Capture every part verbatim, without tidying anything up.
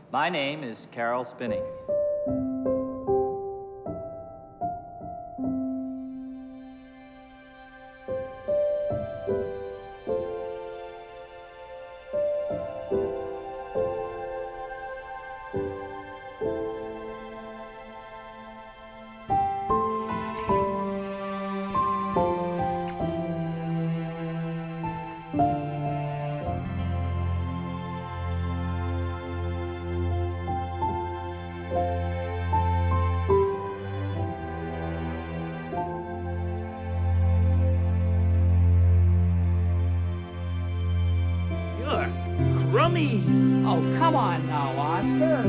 My name is CAROLL SPINNEY. Crummy! Oh, come on now, Oscar.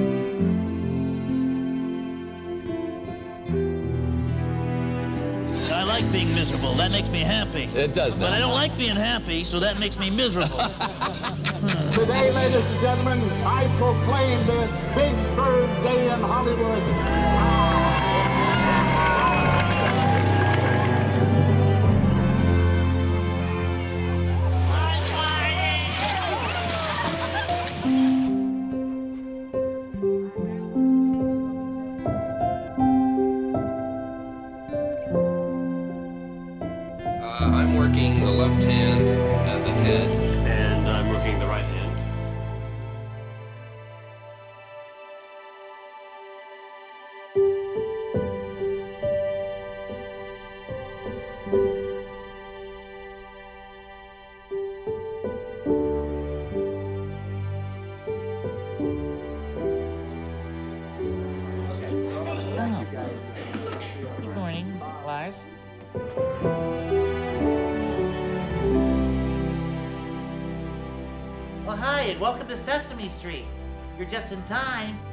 I like being miserable. That makes me happy. It does that. But I don't like being happy, so that makes me miserable. Today, ladies and gentlemen, I proclaim this Big Bird Day in Hollywood. I'm working the left hand at the head. And I'm working the right hand. Good morning, Lars. Well, hi, and welcome to Sesame Street. You're just in time.